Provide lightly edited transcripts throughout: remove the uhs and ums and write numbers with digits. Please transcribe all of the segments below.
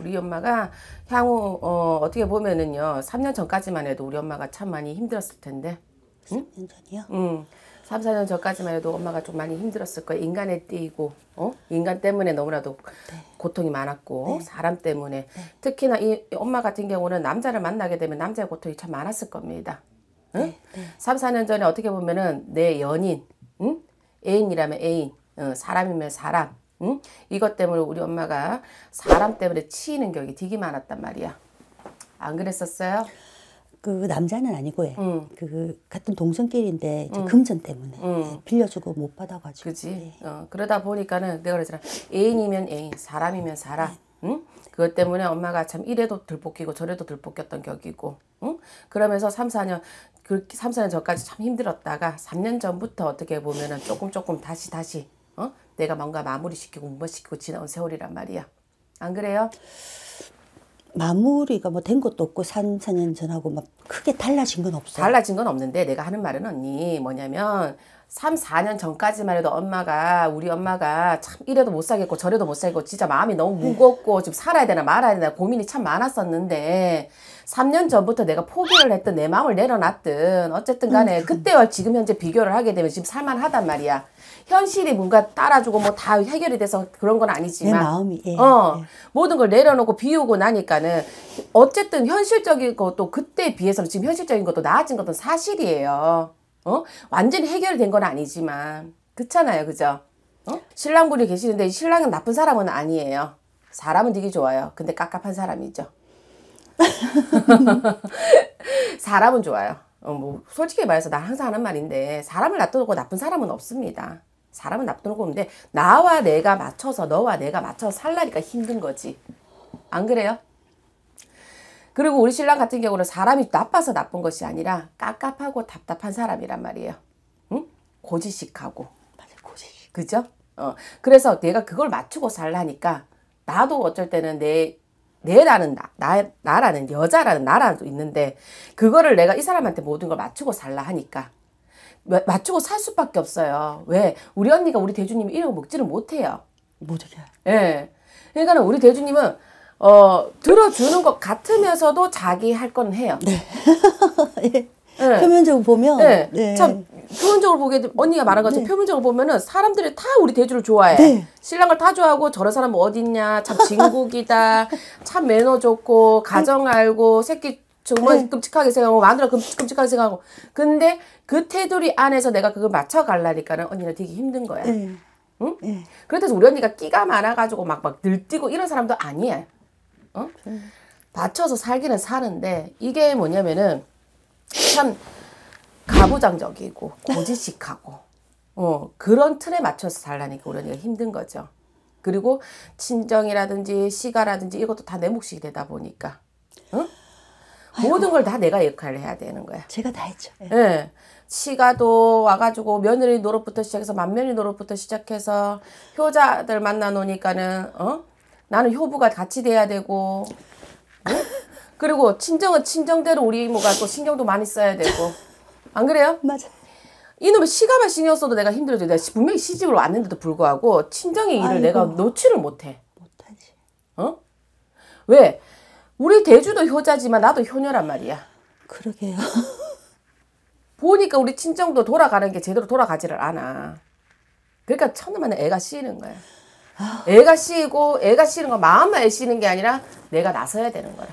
우리 엄마가 향후 어떻게 보면은요 3년 전까지만 해도 우리 엄마가 참 많이 힘들었을 텐데. 3년 전이요? 3, 4년 전까지만 해도 엄마가 좀 많이 힘들었을 거야. 인간에 띄고 인간 때문에 너무나도 네. 고통이 많았고 네. 사람 때문에 네. 특히나 이 엄마 같은 경우는 남자를 만나게 되면 남자의 고통이 참 많았을 겁니다. 응? 네. 네. 3, 4년 전에 어떻게 보면은 내 연인, 응? 애인이라면 애인, 사람이면 사람, 응? 이것 때문에 우리 엄마가 사람 때문에 치이는 격이 되게 많았단 말이야. 안 그랬었어요? 그 남자는 아니고 그 같은 동성끼리인데 금전 때문에 빌려주고 못 받아가지고. 그지? 네. 그러다 보니까는 내가 그랬잖아. 애인이면 애인, 사람이면 사람. 응? 그것 때문에 엄마가 참 이래도 들볶이고 저래도 들볶였던 격이고. 응? 그러면서 3, 4년 전까지 참 힘들었다가 3년 전부터 어떻게 보면은 조금 다시 내가 뭔가 마무리시키고 무엇시키고 지나온 세월이란 말이야. 안 그래요? 마무리가 뭐 된 것도 없고 3, 4년 전하고 막 크게 달라진 건 없어요. 달라진 건 없는데 내가 하는 말은 언니 뭐냐면 3, 4년 전까지만 해도 우리 엄마가 참 이래도 못 살겠고 저래도 못 살겠고 진짜 마음이 너무 무겁고 지금 살아야 되나 말아야 되나 고민이 참 많았었는데 3년 전부터 내가 포기를 했든 내 마음을 내려놨든 어쨌든 간에 그때와 지금 현재 비교를 하게 되면 지금 살만하단 말이야. 현실이 뭔가 따라주고 뭐 다 해결이 돼서 그런 건 아니지만 내 마음이 예. 모든 걸 내려놓고 비우고 나니까는 어쨌든 현실적인 것도 그때에 비해서는 지금 현실적인 것도 나아진 것도 사실이에요. 완전히 해결된 건 아니지만 그렇잖아요, 그죠? 신랑분이 계시는데 신랑은 나쁜 사람은 아니에요. 사람은 되게 좋아요. 근데 깝깝한 사람이죠. 사람은 좋아요. 뭐 솔직히 말해서 나 항상 하는 말인데 사람을 놔두고 나쁜 사람은 없습니다. 사람은 놔두고 없는데 너와 내가 맞춰서 살라니까 힘든 거지. 안 그래요? 그리고 우리 신랑 같은 경우는 사람이 나빠서 나쁜 것이 아니라 깝깝하고 답답한 사람이란 말이에요. 응? 고지식하고. 맞아, 고지식. 그죠? 그래서 내가 그걸 맞추고 살라니까 나도 어쩔 때는 나라는 여자라는 나라도 있는데 그거를 내가 이 사람한테 모든 걸 맞추고 살라 하니까 맞추고 살 수밖에 없어요. 왜? 우리 언니가 우리 대주님이 이런 거 먹지를 못해요. 못하게. 예. 그러니까 우리 대주님은 들어주는 것 같으면서도 자기 할 건 해요. 네. 예. 예. 표면적으로 보면 네. 네. 참 표면적으로 보게 되면 언니가 말한 것처럼 네. 표면적으로 보면은 사람들이 다 우리 대주를 좋아해. 네. 신랑을 다 좋아하고 저런 사람 어딨냐 참 진국이다 참 매너 좋고 가정 알고 새끼 정말 네. 끔찍하게 생각하고 마누라 끔찍하게 생각하고 근데 그 테두리 안에서 내가 그걸 맞춰가려니까는 언니는 되게 힘든 거야. 네. 응? 네. 그렇다고 우리 언니가 끼가 많아가지고 막 들뛰고 이런 사람도 아니야. 맞춰서 살기는 사는데 이게 뭐냐면은 참 가부장적이고 고지식하고 그런 틀에 맞춰서 살라니까 우리 언니가 힘든 거죠. 그리고 친정이라든지 시가라든지 이것도 다 내 몫이 되다 보니까 모든 걸 다 내가 역할을 해야 되는 거야. 제가 다 했죠. 예. 예. 시가도 와가지고 며느리 노릇부터 시작해서 맏며느리 노릇부터 시작해서 효자들 만나 놓으니까는 나는 효부가 같이 돼야 되고 그리고 친정은 친정대로 우리 이모가 또 신경도 많이 써야 되고 안 그래요? 맞아. 이놈의 시가만 신경 써도 내가 힘들어져. 내가 분명히 시집을 왔는데도 불구하고 친정의 일을 아이고. 내가 놓지를 못해. 못하지. 왜? 우리 대주도 효자지만 나도 효녀란 말이야. 그러게요. 보니까 우리 친정도 돌아가는 게 제대로 돌아가지를 않아. 그러니까 처음에는 애가 씌이는 거야. 애가 씌이는 거 마음만 애 씌이는 게 아니라 내가 나서야 되는 거라.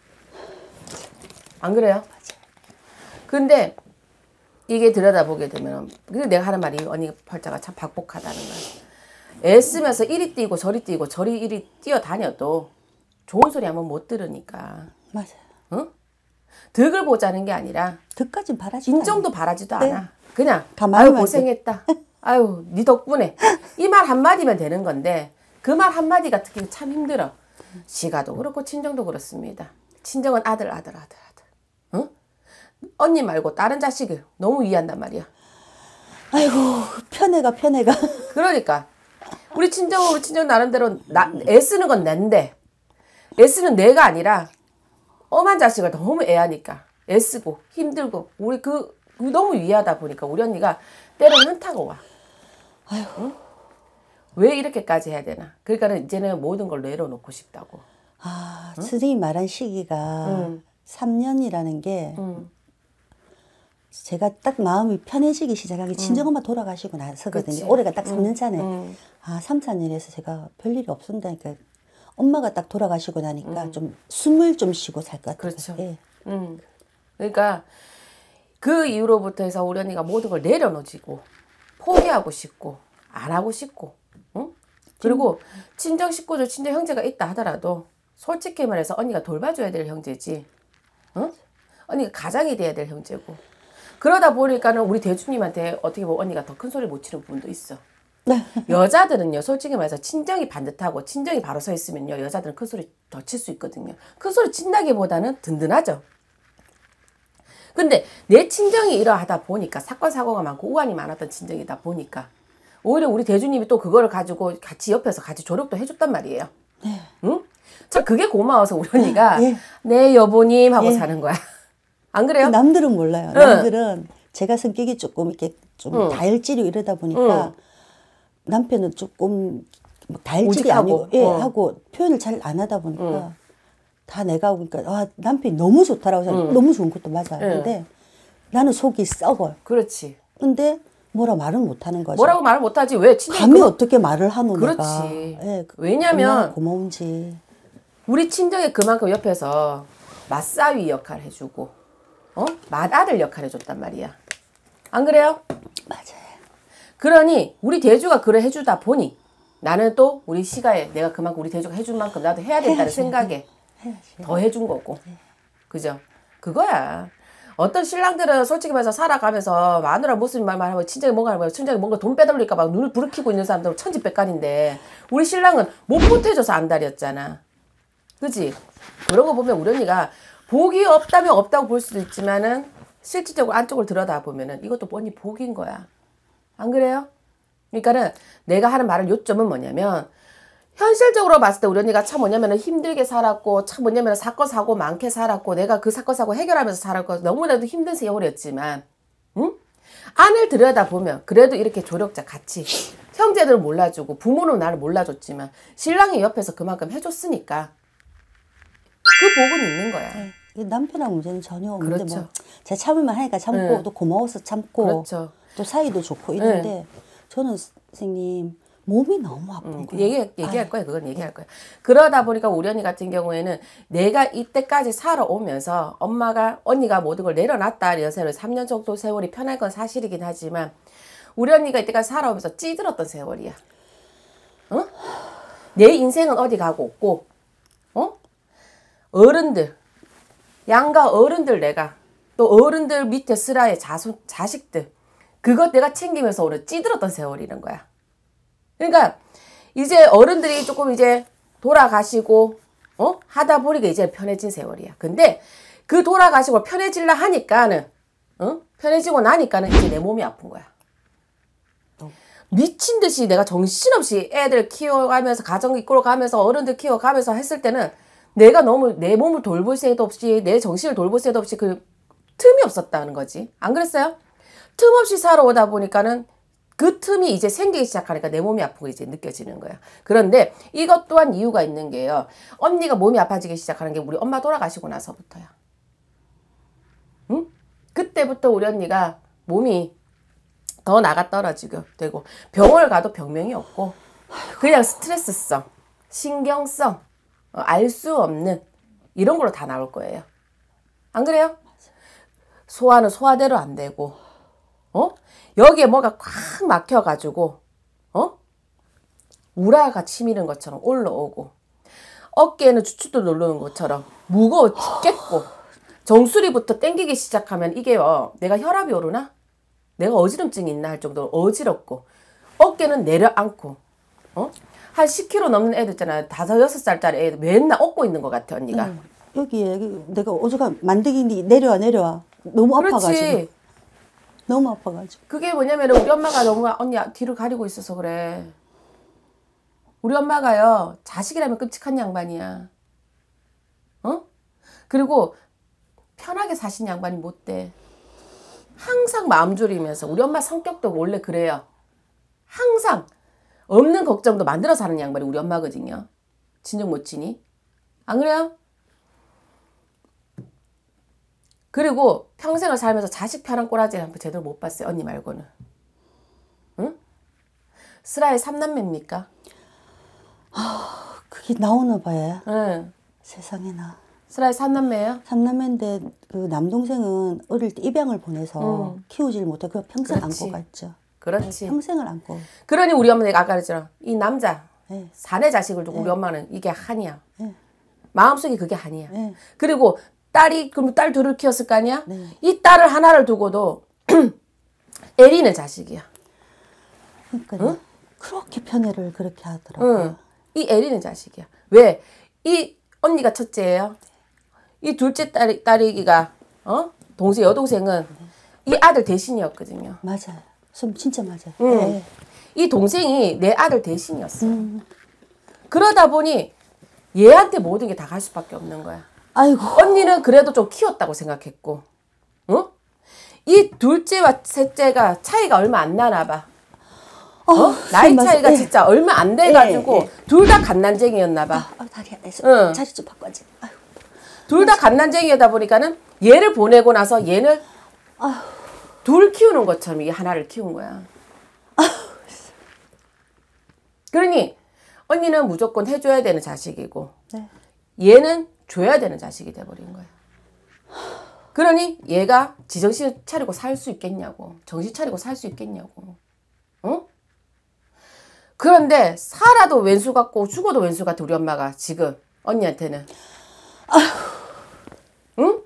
안 그래요? 근데 이게 들여다보게 되면 그래서 내가 하는 말이 언니 팔자가 참 박복하다는 거야. 애쓰면서 이리 뛰고 저리 뛰고 저리 이리 뛰어다녀도 좋은 소리 한번 못 들으니까. 맞아요. 득을 보자는 게 아니라 득까진 바라지. 인정도 바라지도 네. 않아. 그냥 가만히 아유 고생했다. 아유 네 덕분에 이 말 한마디면 되는 건데 그 말 한마디가 특히 참 힘들어. 시가도 그렇고 친정도 그렇습니다. 친정은 아들. 언니 말고 다른 자식을 너무 이해한단 말이야. 아이고 편애가. 그러니까 우리 친정 나름대로 애쓰는 건 낸데 애쓰는 내가 아니라 엄한 자식을 너무 애하니까 애쓰고 힘들고 우리 그 너무 이해하다 보니까 우리 언니가 때로는 현타가 와. 아이고. 왜 이렇게까지 해야 되나? 그러니까는 이제는 모든 걸 내려놓고 싶다고. 선생님이 말한 시기가 3년이라는 게 제가 딱 마음이 편해지기 시작하기 친정엄마 돌아가시고 나서거든요. 그치. 올해가 딱 3년 차네. 3, 4년에서 제가 별일이 없었다니까. 엄마가 딱 돌아가시고 나니까 좀 숨을 좀 쉬고 살 것 같아요. 그렇죠. 예. 그러니까 그 이후로부터 해서 우리 언니가 모든 걸 내려놓지고 포기하고 싶고 안 하고 싶고 응? 그리고 친정 식구들 친정 형제가 있다 하더라도 솔직히 말해서 언니가 돌봐줘야 될 형제지 응? 언니가 가장이 돼야 될 형제고 그러다 보니까는 우리 대주님한테 어떻게 보면 언니가 더 큰 소리 못 치는 부분도 있어. 여자들은요 솔직히 말해서 친정이 반듯하고 친정이 바로 서 있으면요 여자들은 큰 소리 더 칠 수 있거든요. 큰 소리 친다기보다는 든든하죠. 근데 내 친정이 이러하다 보니까 사건 사고가 많고 우환이 많았던 친정이다 보니까 오히려 우리 대주님이 또 그거를 가지고 같이 옆에서 같이 조력도 해줬단 말이에요. 응? 참 그게 고마워서 우리 언니가 네 여보님 하고 사는 거야. 안 그래요? 남들은 몰라요. 남들은 제가 성격이 조금 이렇게 좀 다혈질이고 이러다 보니까 남편은 조금 다혈질이 오직하고, 아니고 하고 표현을 잘 안 하다 보니까 다 내가 그러니까 남편이 너무 좋다라고 생각 너무 좋은 것도 맞아. 근데 나는 속이 썩어요. 그렇지. 근데 뭐라 말은 못 하는 거죠. 뭐라고 말을 못하지. 왜 친정 감히 어떻게 말을 하노 그렇지. 내가. 왜냐면 고마운지. 우리 친정이 그만큼 옆에서 맞사위 역할 해주고 맏아들 역할 해줬단 말이야. 안 그래요? 맞아요. 그러니 우리 대주가 그래 해주다 보니 나는 또 우리 시가에 내가 그만큼 우리 대주가 해준 만큼 나도 해야 된다는 해야지. 생각에 해야지. 더 해준 거고. 그죠? 그거야. 어떤 신랑들은 솔직히 말해서 살아가면서 마누라 무슨 말만 하면 친정이 뭔가 하면 친정이 뭔가 돈 빼돌릴까 봐 눈을 부르키고 있는 사람들은 천지백관인데 우리 신랑은 못 보태줘서 안달이었잖아. 그지? 그런 거 보면 우리 언니가 복이 없다면 없다고 볼 수도 있지만은 실질적으로 안쪽을 들여다보면은 이것도 언니 복인 거야. 안 그래요? 그러니까는 내가 하는 말을 요점은 뭐냐면 현실적으로 봤을 때 우리 언니가 참 뭐냐면은 힘들게 살았고 참 뭐냐면은 사건 사고 많게 살았고 내가 그 사건 사고 해결하면서 살았고 너무나도 힘든 세월이었지만 응? 안을 들여다보면 그래도 이렇게 조력자 같이 형제들은 몰라주고 부모는 나를 몰라줬지만 신랑이 옆에서 그만큼 해줬으니까 그 복은 있는 거야. 남편하고 문제는 전혀 없는데 그렇죠. 뭐 제가 참을만 하니까 참고 또 고마워서 참고 그렇죠. 또 사이도 좋고 이런데 저는 선생님 몸이 너무 아픈 거예요. 얘기할 거야. 그건 얘기할 거야. 그러다 보니까 우리 언니 같은 경우에는 내가 이때까지 살아오면서 언니가 모든 걸 내려놨다. 여세로 3년 정도 세월이 편할 건 사실이긴 하지만 우리 언니가 이때까지 살아오면서 찌들었던 세월이야. 어? 내 인생은 어디 가고 없고 어른들 양가 어른들 내가 또 어른들 밑에 슬하의 자식들 그것 내가 챙기면서 오늘 찌들었던 세월이란 거야. 그러니까 이제 어른들이 조금 이제 돌아가시고 하다 보니까 이제 편해진 세월이야. 근데 그 돌아가시고 편해질라 하니까는 편해지고 나니까는 이제 내 몸이 아픈 거야. 미친 듯이 내가 정신없이 애들 키워가면서 가정 이끌어가면서 어른들 키워가면서 했을 때는 내가 너무 내 몸을 돌볼 새도 없이 내 정신을 돌볼 새도 없이 그 틈이 없었다는 거지. 안 그랬어요? 틈 없이 살아오다 보니까는 그 틈이 이제 생기기 시작하니까 내 몸이 아픈 거 이제 느껴지는 거야. 그런데 이것 또한 이유가 있는 게요. 언니가 몸이 아파지기 시작하는 게 우리 엄마 돌아가시고 나서부터야. 응? 그때부터 우리 언니가 몸이 더 나가 떨어지게 되고 병원을 가도 병명이 없고 그냥 스트레스성, 신경성, 알 수 없는 이런 걸로 다 나올 거예요. 안 그래요? 소화는 소화대로 안 되고 여기에 뭐가 꽉 막혀가지고 우라가 치미는 것처럼 올라오고 어깨에는 주춧돌 누르는 것처럼 무거워 죽겠고 정수리부터 땡기기 시작하면 이게 내가 혈압이 오르나? 내가 어지럼증이 있나 할 정도로 어지럽고 어깨는 내려앉고 한 10kg 넘는 애들 있잖아요. 5, 6살짜리 애들 맨날 업고 있는 것 같아 언니가. 여기에 내가 오죽한 만드기 내려와 너무 아파가지고. 그렇지. 너무 아파가지고. 그게 뭐냐면 우리 엄마가 너무 언니 뒤를 가리고 있어서 그래. 우리 엄마가요. 자식이라면 끔찍한 양반이야. 그리고 편하게 사신 양반이 못 돼. 항상 마음 졸이면서 우리 엄마 성격도 원래 그래요. 항상 없는 걱정도 만들어 사는 양반이 우리 엄마거든요. 진정 못 치니? 안 그래요? 그리고 평생을 살면서 자식 편한 꼬라지 한번 제대로 못 봤어요. 언니 말고는. 응? 슬아의 3남매입니까? 그게 나오나 봐요. 응. 세상에나. 슬아의 3남매예요? 삼남매인데 그 남동생은 어릴 때 입양을 보내서 키우질 못해 그냥 평생 그렇지. 안고 갔죠. 그렇지. 평생을 안고. 그러니 우리 엄마가 아까 그랬잖아. 이 남자 네. 사내 자식을 두고 우리 엄마는 이게 한이야. 네. 마음속에 그게 한이야. 네. 그리고 딸이 그럼 딸 둘을 키웠을 거 아니야? 네. 이 딸을 하나를 두고도 애리는 자식이야. 그러니까 그렇게 편애를 그렇게 하더라고요. 응. 이 애리는 자식이야. 왜? 이 언니가 첫째예요. 이 둘째 딸이기가 동생 여동생은 이 아들 대신이었거든요. 맞아요. 진짜 맞아요. 응. 네. 이 동생이 내 아들 대신이었어. 그러다 보니 얘한테 모든 게 다 갈 수밖에 없는 거야. 아이고. 언니는 그래도 좀 키웠다고 생각했고, 어? 이 둘째와 셋째가 차이가 얼마 안 나나 봐. 나이 맞아. 차이가 예. 진짜 얼마 안 돼가지고 예, 예. 둘 다 갓난쟁이였나 봐. 다리야. 응. 자리 좀 바꿔야지. 아유. 둘 다 갓난쟁이다 보니까는 얘를 보내고 나서 얘를 둘 키우는 것처럼 이 하나를 키운 거야. 그러니 언니는 무조건 해줘야 되는 자식이고 네. 얘는 줘야 되는 자식이 돼버린 거야. 그러니 얘가 지정신 차리고 살 수 있겠냐고. 정신 차리고 살 수 있겠냐고. 어? 그런데 살아도 왼수 같고 죽어도 왼수 같아 우리 엄마가 지금 언니한테는. 응?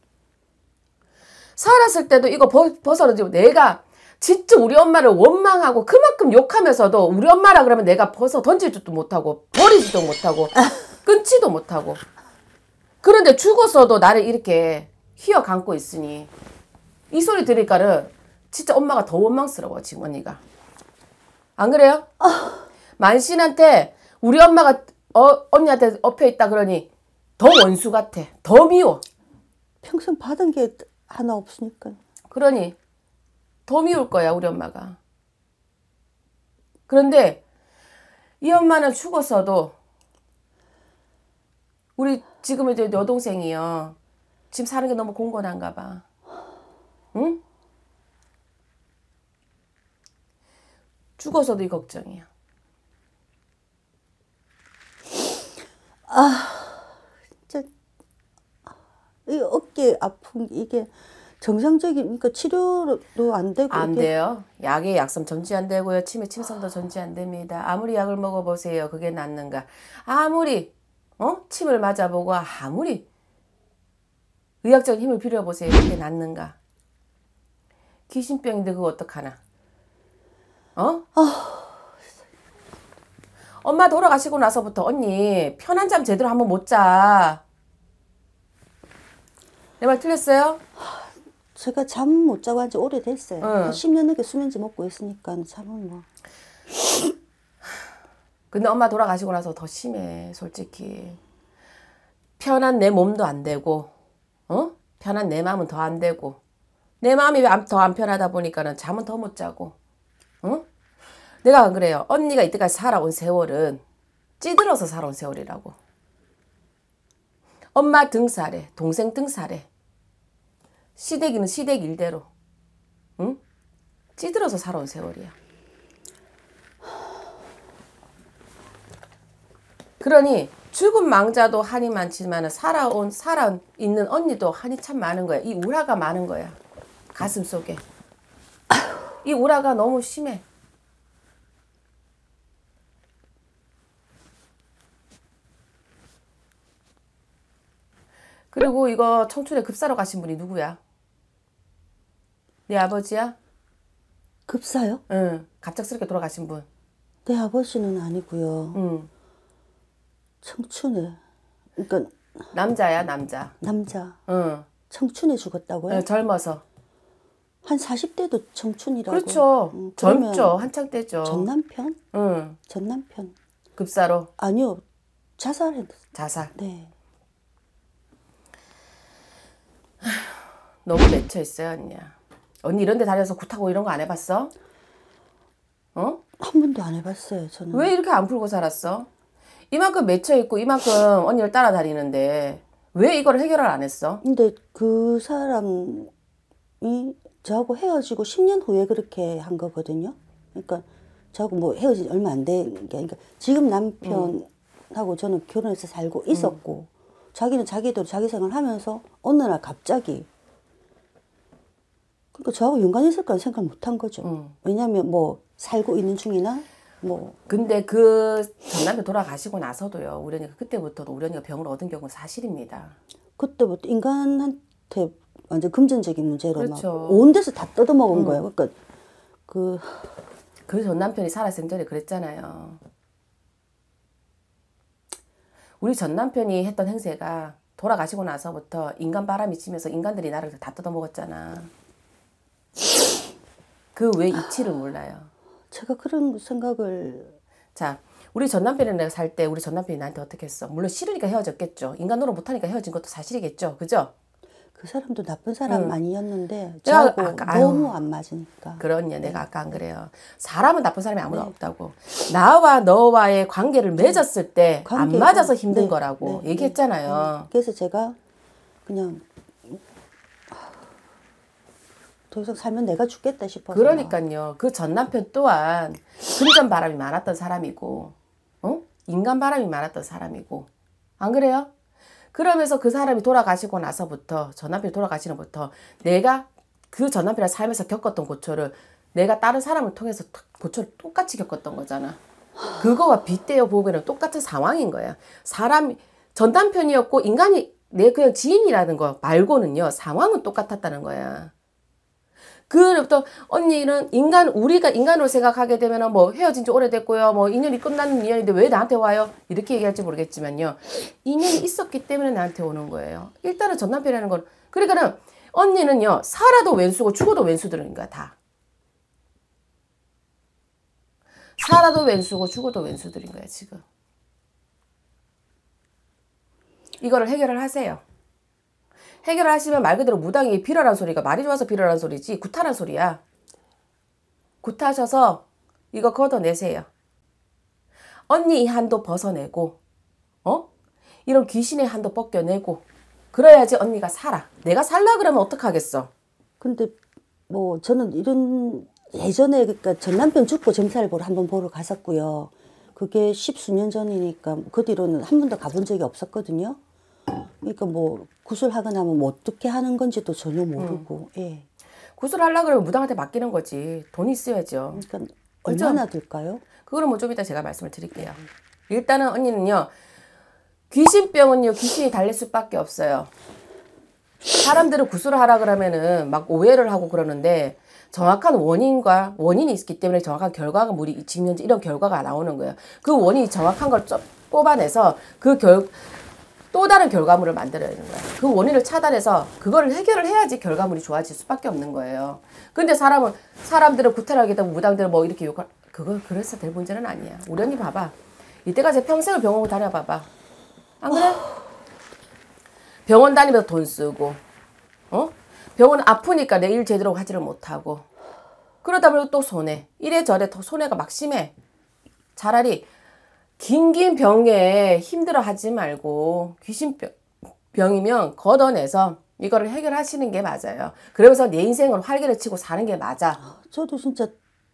살았을 때도 이거 벗어지고 내가 진짜 우리 엄마를 원망하고 그만큼 욕하면서도 우리 엄마라 그러면 내가 벗어 던지지도 못하고 버리지도 못하고 끊지도 못하고 그런데 죽었어도 나를 이렇게 휘어 감고 있으니 이 소리 들으니까는 진짜 엄마가 더 원망스러워 지금 언니가. 안 그래요? 만신한테 우리 엄마가 언니한테 엎여 있다 그러니 더 원수 같아. 더 미워. 평생 받은 게 하나 없으니까. 그러니 더 미울 거야 우리 엄마가. 그런데 이 엄마는 죽었어도 우리 지금 이제 여동생이요. 지금 사는 게 너무 공건한가 봐. 응? 죽어서도 이 걱정이야. 진짜 이 어깨 아픈 게 이게 정상적인 그러니까 치료도 안 되고 안 이게 돼요. 약에 약성 전지 안 되고요. 치매 침성도 전지 안 됩니다. 아무리 약을 먹어보세요. 그게 낫는가. 아무리 침을 맞아보고 아무리 의학적인 힘을 빌려보세요. 그게 낫는가. 귀신병인데 그거 어떡하나. 엄마 돌아가시고 나서부터 언니 편한 잠 제대로 한번 못 자. 내 말 틀렸어요? 제가 잠 못 자고 한 지 오래됐어요. 응. 한 10년 넘게 수면제 먹고 있으니까 잠은 뭐. 근데 엄마 돌아가시고 나서 더 심해 솔직히. 편한 내 몸도 안 되고 편한 내 마음은 더 안 되고 내 마음이 더 안 편하다 보니까는 잠은 더 못 자고 내가 안 그래요. 언니가 이때까지 살아온 세월은 찌들어서 살아온 세월이라고. 엄마 등살에 동생 등살에 시댁이는 시댁 일대로 찌들어서 살아온 세월이야. 그러니 죽은 망자도 한이 많지만 살아 있는 언니도 한이 참 많은 거야. 이 우라가 많은 거야. 가슴 속에. 이 우라가 너무 심해. 그리고 이거 청춘에 급사로 가신 분이 누구야? 네 아버지야? 급사요? 응. 갑작스럽게 돌아가신 분. 내 아버지는 아니고요. 응. 청춘에 그러니까 남자야 남자. 남자 응. 청춘에 죽었다고요? 네, 젊어서. 한 40대도 청춘이라고. 그렇죠. 그러면 젊죠. 한창 때죠. 전 남편? 응. 전 남편. 급사로 아니요. 자살했어요. 자살. 네. 너무 맺혀 있어요, 언니야. 언니 이런 데 다녀서 굿하고 이런 거 안 해봤어? 한 번도 안 해봤어요. 저는. 왜 이렇게 안 풀고 살았어? 이만큼 맺혀 있고 이만큼 언니를 따라다니는데 왜 이걸 해결을 안 했어? 근데 그 사람이 저하고 헤어지고 10년 후에 그렇게 한 거거든요. 그러니까 저하고 뭐 헤어진 지 얼마 안 된 게, 그러니까 지금 남편하고 저는 결혼해서 살고 있었고, 자기는 자기대로 자기 생활을 하면서 어느 날 갑자기, 그러니까 저하고 연관이 있을 거라 생각 못 한 거죠. 왜냐하면 뭐 살고 있는 중이나 뭐. 근데 그 전 남편 돌아가시고 나서도요, 우리 언니가 그때부터도 우리 언니가 병을 얻은 경우는 사실입니다. 그때부터 인간한테 완전 금전적인 문제로 그렇죠. 막 온 데서 다 뜯어먹은 거예요. 그러니까 그 전 남편이 살아생 전에 그랬잖아요. 우리 전 남편이 했던 행세가 돌아가시고 나서부터 인간 바람이 치면서 인간들이 나를 다 뜯어먹었잖아. 그 왜 이치를 몰라요. 제가 그런 생각을. 자, 우리 전 남편이랑 내가 살 때 우리 전 남편이 나한테 어떻게 했어? 물론 싫으니까 헤어졌겠죠. 인간 노릇 못하니까 헤어진 것도 사실이겠죠. 그죠? 그 사람도 나쁜 사람 아니었는데 내가 저하고 아까, 너무 안 맞으니까. 그러냐, 내가 아까 안 그래요. 사람은 나쁜 사람이 아무도 없다고. 나와 너와의 관계를 맺었을 때 안 맞아서 힘든 거라고 얘기했잖아요. 그래서 제가 그냥 더 이상 살면 내가 죽겠다 싶어서. 그러니까요. 그 전 남편 또한 금전 바람이 많았던 사람이고, 인간 바람이 많았던 사람이고, 안 그래요? 그러면서 그 사람이 돌아가시고 나서부터, 전 남편이 돌아가시는부터 내가 그 전 남편이랑 살면서 겪었던 고초를 내가 다른 사람을 통해서 고초를 똑같이 겪었던 거잖아. 그거와 빗대어 보면 똑같은 상황인 거야. 사람이 전 남편이었고 인간이 내 그냥 지인이라는 거 말고는요, 상황은 똑같았다는 거야. 그로부터 언니는 우리가 인간으로 생각하게 되면 뭐 헤어진 지 오래됐고요. 뭐 인연이 끝나는 인연인데 왜 나한테 와요? 이렇게 얘기할지 모르겠지만요. 인연이 있었기 때문에 나한테 오는 거예요. 일단은 전 남편이라는 건, 그러니까는 언니는요, 살아도 왼수고 죽어도 왼수들인 거야, 다. 살아도 왼수고 죽어도 왼수들인 거야, 지금. 이거를 해결을 하세요. 해결을 하시면 말 그대로 무당이 빌어란 소리가 말이 좋아서 빌어란 소리지 구타란 소리야. 구타셔서 이거 걷어내세요. 언니 이 한도 벗어내고, 이런 귀신의 한도 벗겨내고, 그래야지 언니가 살아. 내가 살라 그러면 어떡하겠어? 근데 뭐 저는 이런 예전에, 그러니까 전 남편 죽고 점사를 한번 보러 갔었고요. 그게 10수년 전이니까 그 뒤로는 한 번도 가본 적이 없었거든요. 그러니까 뭐 구술하거나 하면 뭐 어떻게 하는 건지도 전혀 모르고. 예. 구술하려고 그러면 무당한테 맡기는 거지. 돈이 있어야죠. 그러니까 얼마나 들까요? 그거는 뭐 좀 이따 제가 말씀을 드릴게요. 일단은 언니는요, 귀신병은요, 귀신이 달릴 수밖에 없어요. 사람들은 구술을 하라 그러면은 막 오해를 하고 그러는데, 정확한 원인이 있기 때문에 정확한 결과가 지금 현재 이런 결과가 나오는 거예요. 그 원인이 정확한 걸 뽑아내서 또 다른 결과물을 만들어야 되는 거야. 그 원인을 차단해서 그거를 해결을 해야지 결과물이 좋아질 수밖에 없는 거예요. 근데 사람들은 구타를 하게 되면 무당들은 뭐 이렇게 그거 그래서 될 문제는 아니야. 우리 언니 봐봐. 이때까지 평생을 병원 다녀봐봐. 안 그래? 병원 다니면서 돈 쓰고, 병원 아프니까 내 일 제대로 하지를 못하고, 그러다 보면 또 손해. 이래저래 더 손해가 막 심해. 차라리 긴 병에 힘들어하지 말고 귀신병이면 걷어내서 이거를 해결하시는 게 맞아요. 그러면서 내 인생을 활기를 치고 사는 게 맞아. 저도 진짜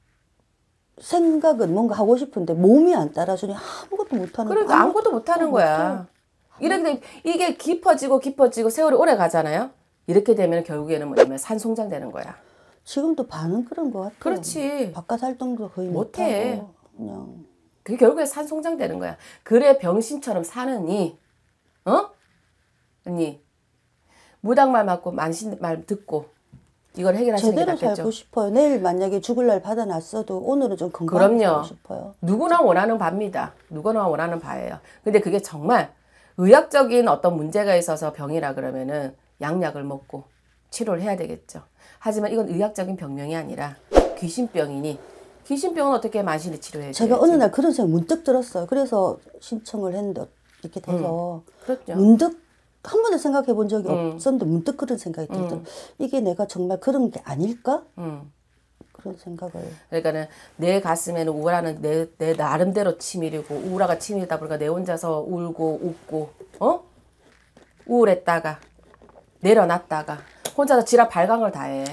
생각은 뭔가 하고 싶은데 몸이 안 따라주니 아무것도 못하는. 그러니까 아무것도 못하는 거야. 이렇게 이게 깊어지고 세월이 오래 가잖아요. 이렇게 되면 결국에는 뭐냐면 산송장 되는 거야. 지금도 반은 그런 것 같아요. 그렇지. 바깥 활동도 거의 못해. 못하고 그냥. 그게 결국에 산송장 되는 거야. 그래 병신처럼 사느니, 언니 무당 말 맞고 만신 말 듣고 이걸 해결하시는 게 제대로 낫겠죠. 살고 싶어요. 내일 만약에 죽을 날 받아놨어도 오늘은 좀 건강하게 살고 싶어요. 누구나 원하는 바입니다. 누구나 원하는 바예요. 근데 그게 정말 의학적인 어떤 문제가 있어서 병이라 그러면은 약약을 먹고 치료를 해야 되겠죠. 하지만 이건 의학적인 병명이 아니라 귀신병이니, 귀신병은 어떻게 만신을 치료해야지? 제가 어느 날 그런 생각 문득 들었어요. 그래서 신청을 했는데 이렇게 돼서 그렇죠. 문득 한 번도 생각해 본 적이 없었는데 문득 그런 생각이 들더라고요. 이게 내가 정말 그런 게 아닐까? 그런 생각을. 그러니까는 내 가슴에는 우울하는 내 나름대로 치밀이고 우울화가 치밀다 보니까 내 혼자서 울고 웃고 우울했다가 내려놨다가 혼자서 지랄 발광을 다 해.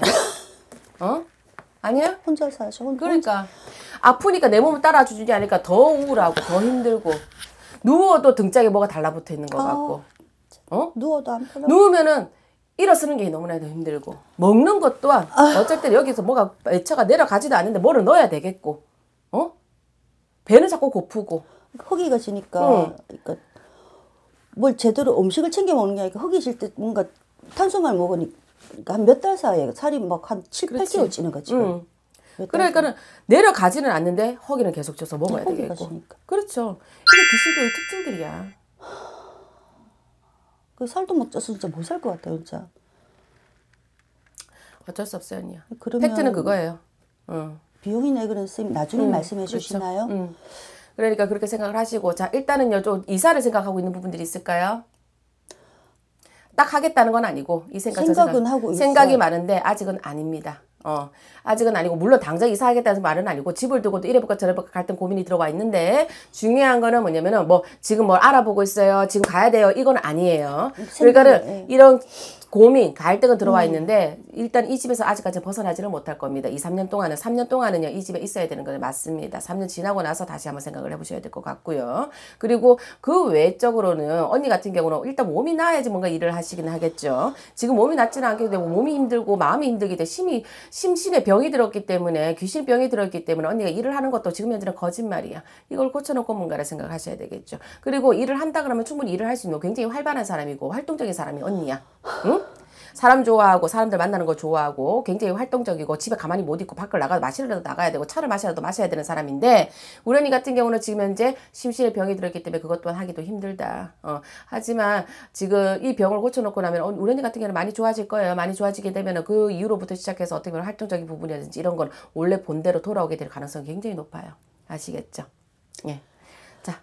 아니야? 혼자 사셔. 그러니까 아프니까 내 몸을 따라주지 않으니까 더 우울하고 더 힘들고 누워도 등짝에 뭐가 달라붙어 있는 것 같고 누워도 안 편하고. 누우면은 일어서는 게 너무나도 힘들고 먹는 것 또한 어쩔 때 여기서 뭐가 애처가 내려가지도 않는데 뭐를 넣어야 되겠고 배는 자꾸 고프고 허기가 지니까 그러니까 뭘 제대로 음식을 챙겨 먹는 게 아니라 허기 질 때 뭔가 탄수화물 먹으니까 한 몇 달 사이에 살이 막 한 7, 8kg 찌는 거지. 그러니까는 내려가지는 않는데 허기는 계속 쪄서 먹어야 허기가 되겠고. 지니까. 그렇죠. 이게 귀신병의 특징들이야. 그 살도 못 쪄서 진짜 못 살 것 같아요, 진짜. 어쩔 수 없어요, 언니야. 그러면 팩트는 그거예요. 비용이 내그런 선생님 나중에 말씀해 그렇죠. 주시나요? 그러니까 그렇게 생각을 하시고 자 일단은요 좀 이사를 생각하고 있는 부분들이 있을까요? 딱 하겠다는 건 아니고 이 생각 생각은 하고 있어요. 생각이 많은데 아직은 아닙니다. 아직은 아니고 물론 당장 이사하겠다는 말은 아니고 집을 두고도 이래볼까 저래볼까 갈등 고민이 들어와 있는데 중요한 거는 뭐냐면은 뭐 지금 뭘 알아보고 있어요. 지금 가야 돼요. 이건 아니에요. 그러니까는 이런 고민, 갈등은 들어와 있는데 일단 이 집에서 아직까지 벗어나지는 못할 겁니다. 3년 동안은요 이 집에 있어야 되는 건 맞습니다. 3년 지나고 나서 다시 한번 생각을 해보셔야 될 것 같고요. 그리고 그 외적으로는 언니 같은 경우는 일단 몸이 나아야지 뭔가 일을 하시긴 하겠죠. 지금 몸이 낫지는 않게 되고 몸이 힘들고 마음이 힘들기 때문에 심신에 병이 들었기 때문에 귀신병이 들었기 때문에 언니가 일을 하는 것도 지금 현재는 거짓말이야. 이걸 고쳐놓고 뭔가를 생각하셔야 되겠죠. 그리고 일을 한다 그러면 충분히 일을 할 수 있는 굉장히 활발한 사람이고 활동적인 사람이 언니야. 응? 사람 좋아하고 사람들 만나는 거 좋아하고 굉장히 활동적이고 집에 가만히 못 있고 밖을 나가도 마시러라도 나가야 되고 차를 마시라도 마셔야 되는 사람인데 우리 언니 같은 경우는 지금 현재 심신에 병이 들었기 때문에 그것 또한 하기도 힘들다. 하지만 지금 이 병을 고쳐놓고 나면 우리 언니 같은 경우는 많이 좋아질 거예요. 많이 좋아지게 되면 그 이후로부터 시작해서 어떻게 보면 활동적인 부분이라든지 이런 건 원래 본대로 돌아오게 될 가능성이 굉장히 높아요. 아시겠죠? 예. 자,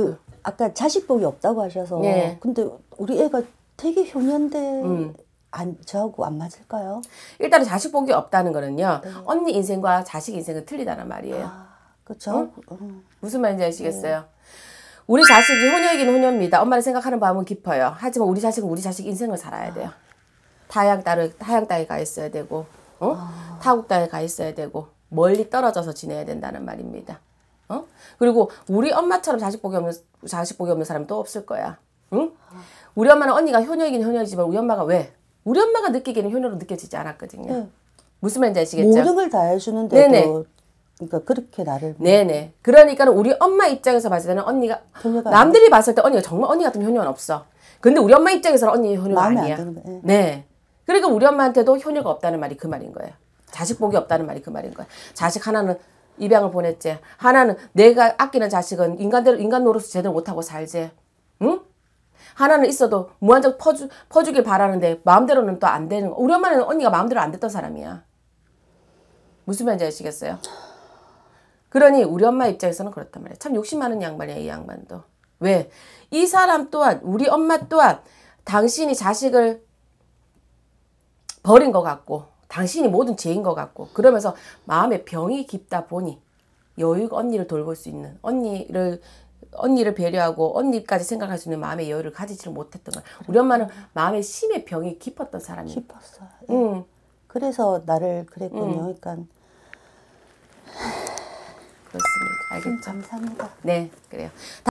아까 자식복이 없다고 하셔서 네. 근데 우리 애가 되게 효녀인데 저하고 안 맞을까요? 일단은 자식 복이 없다는 거는요. 언니 인생과 자식 인생은 틀리다는 말이에요. 그렇죠. 무슨 말인지 아시겠어요? 우리 자식이 효녀이긴 효녀입니다. 엄마를 생각하는 마음은 깊어요. 하지만 우리 자식은 우리 자식 인생을 살아야 돼요. 타양 땅에 가 있어야 되고 타국 땅에 가 있어야 되고 멀리 떨어져서 지내야 된다는 말입니다. 그리고 우리 엄마처럼 자식 복이 없는 사람은 또 없을 거야. 응? 우리 엄마는 언니가 효녀이긴 효녀이지만 우리 엄마가 왜? 우리 엄마가 느끼기에는 효녀로 느껴지지 않았거든요. 무슨 말인지 아시겠죠? 모든 걸 다 해주는데도 네네. 그러니까 그렇게 나를 네네. 그러니까 우리 엄마 입장에서 봤을 때는 언니가 남들이 봤을 때 언니가 정말 언니 같은 효녀는 없어. 근데 우리 엄마 입장에서는 언니 효녀가 아니야. 네. 그러니까 우리 엄마한테도 효녀가 없다는 말이 그 말인 거예요. 자식 복이 없다는 말이 그 말인 거예요. 자식 하나는 입양을 보냈지. 하나는 내가 아끼는 자식은 인간 노릇을 제대로 못하고 살지. 응? 하나는 있어도 무한정 퍼주길 바라는데 마음대로는 또 안 되는 거. 우리 엄마는 언니가 마음대로 안 됐던 사람이야. 무슨 말인지 아시겠어요? 그러니 우리 엄마 입장에서는 그렇단 말이야. 참 욕심 많은 양반이야, 이 양반도. 왜? 이 사람 또한 우리 엄마 또한 당신이 자식을 버린 것 같고 당신이 모든 죄인 것 같고 그러면서 마음에 병이 깊다 보니 여유가 언니를 돌볼 수 있는 언니를 배려하고 언니까지 생각할 수 있는 마음의 여유를 가지지를 못했던 거야. 우리 엄마는 마음에 심의 병이 깊었던 사람이야. 깊었어요. 그래서 나를 그랬군요. 그러니까 그렇습니다. 알겠죠? 감사합니다. 네, 그래요.